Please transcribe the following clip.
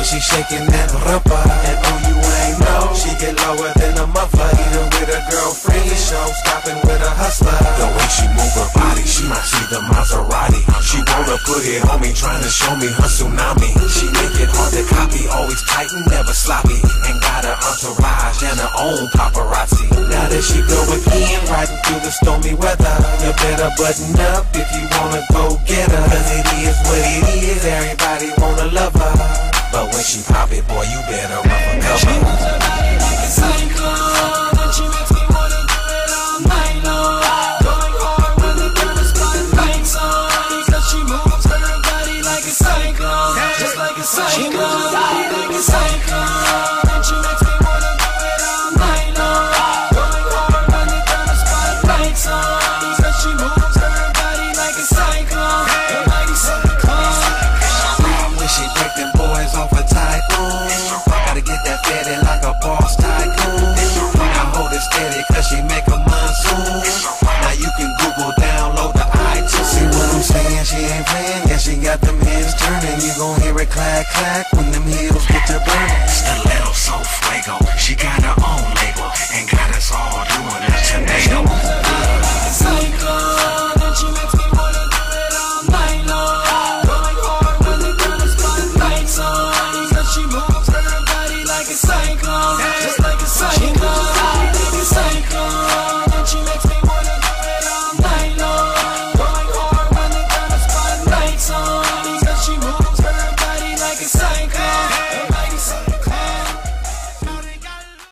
she shaking that rumpa. And oh, you ain't know, she get lower than a muffler. Even with a girlfriend, show stopping with a hustler. The way she move her body, she might see the Maserati. She wanna put it on me, trying to show me her tsunami. She make it hard to copy, always tight and never sloppy. And got her entourage and her own paparazzi. Now that she go again, riding through the stormy weather, you better button up if you wanna go get her. Cause it is what it is, everybody wanna love her. But when she pop it, boy, you better run for cover. She moves her body like a cyclone, and she makes me wanna do it all night long. Going hard when the girl spotlights on, because she moves her body like a cyclone, just like a cyclone. She moves her body like a cyclone, and she makes me wanna do it all night long. Going hard when the girl spotlights on, because she moves her body like a cyclone, a mighty cyclone. When she break them boys off a tycoon, gotta get that fatty like a boss tycoon. Now hold it steady cause she make a monsoon. Now you can Google, download the iTunes. See what I'm saying, she ain't playing, yeah, she got them hands turning. You gon' hear it clack, clack,